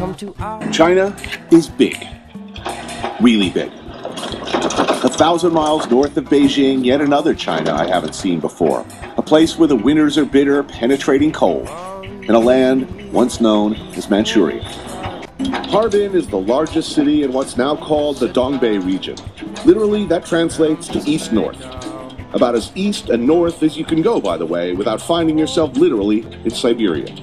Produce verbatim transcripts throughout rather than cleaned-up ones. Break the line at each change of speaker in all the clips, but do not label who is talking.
China is big, really big. A thousand miles north of Beijing, yet another China I haven't seen before. A place where the winters are bitter, penetrating cold, in a land once known as Manchuria. Harbin is the largest city in what's now called the Dongbei region. Literally, that translates to east-north. About as east and north as you can go, by the way, without finding yourself literally in Siberia.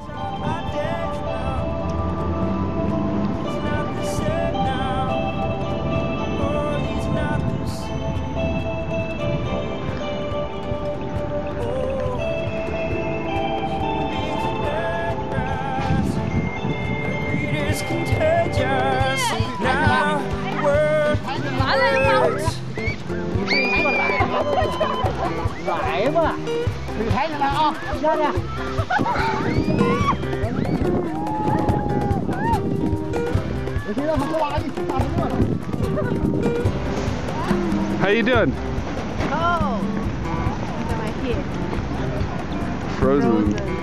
How you doing?
Oh, my kid.
Frozen.
Frozen.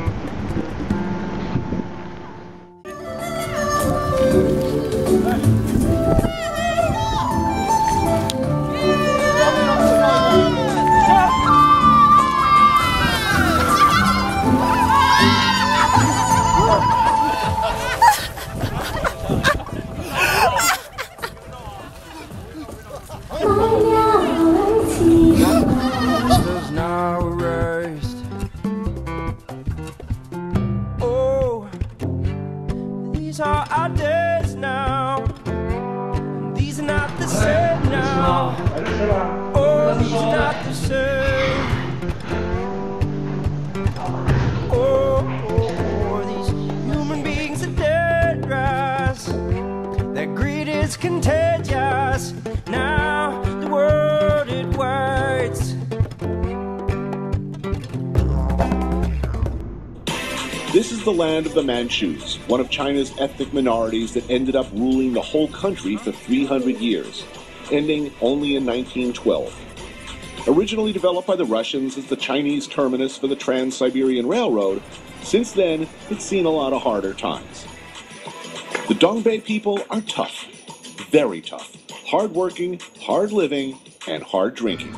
These are our days now. These are not the same now. Oh, these are not the same. Oh, oh, oh, these human beings are dead grass. Their greed is contagious. Now the world it waits.
This is the land of the Manchus, one of China's ethnic minorities that ended up ruling the whole country for three hundred years, ending only in nineteen twelve. Originally developed by the Russians as the Chinese terminus for the Trans-Siberian Railroad, since then it's seen a lot of harder times. The Dongbei people are tough, very tough, hard-working, hard-living, and hard-drinking.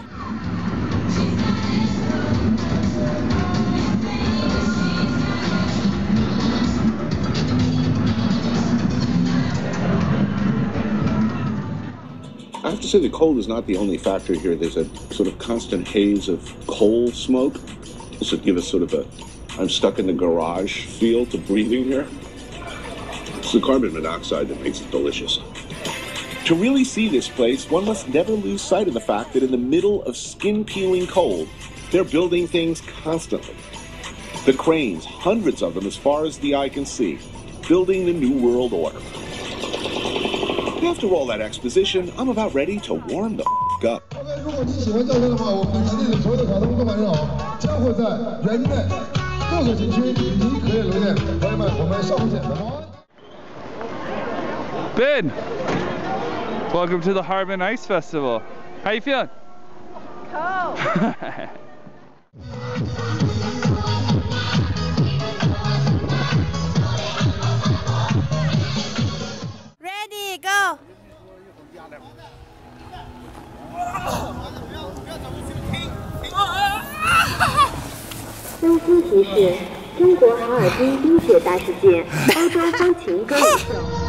I have to say the cold is not the only factor here. There's a sort of constant haze of coal smoke. This would give us sort of a I'm stuck in the garage feel to breathing here. It's the carbon monoxide that makes it delicious. To really see this place, one must never lose sight of the fact that in the middle of skin-peeling cold, they're building things constantly. The cranes, hundreds of them as far as the eye can see, building the New World Order. After all that exposition, I'm about ready to warm the f*** up.
Ben, welcome to the Harbin Ice Festival. How you feeling?
Cold. Ready, go.
交通提示：中国哈尔滨冰雪大事件，欧洲风情歌舞秀。